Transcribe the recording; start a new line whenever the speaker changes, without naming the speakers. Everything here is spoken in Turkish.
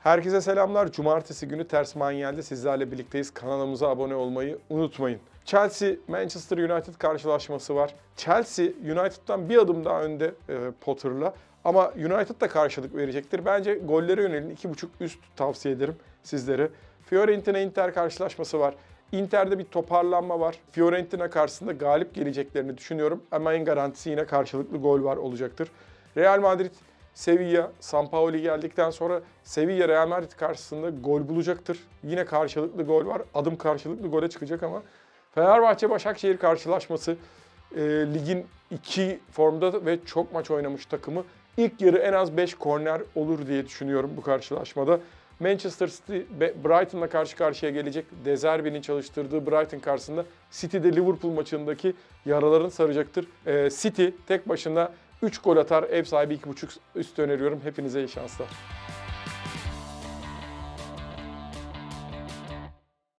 Herkese selamlar. Cumartesi günü Ters Manyel'de sizlerle birlikteyiz. Kanalımıza abone olmayı unutmayın. Chelsea-Manchester United karşılaşması var. Chelsea, United'dan bir adım daha önde Potter'la. Ama United da karşılık verecektir. Bence gollere yönelin 2.5 üst tavsiye ederim sizlere. Fiorentina-Inter karşılaşması var. Inter'de bir toparlanma var. Fiorentina karşısında galip geleceklerini düşünüyorum. Ama en garantisi yine karşılıklı gol var olacaktır. Real Madrid, Sevilla, Sampaoli geldikten sonra Sevilla Real Madrid karşısında gol bulacaktır. Yine karşılıklı gol var. Adım karşılıklı gole çıkacak ama Fenerbahçe-Başakşehir karşılaşması ligin 2 formda ve çok maç oynamış takımı. İlk yarı en az 5 korner olur diye düşünüyorum bu karşılaşmada. Manchester City Brighton'la karşı karşıya gelecek. De Zerbi'nin çalıştırdığı Brighton karşısında City de Liverpool maçındaki yaralarını saracaktır. City tek başına 3 gol atar, ev sahibi 2.5 üst öneriyorum. Hepinize iyi şanslar.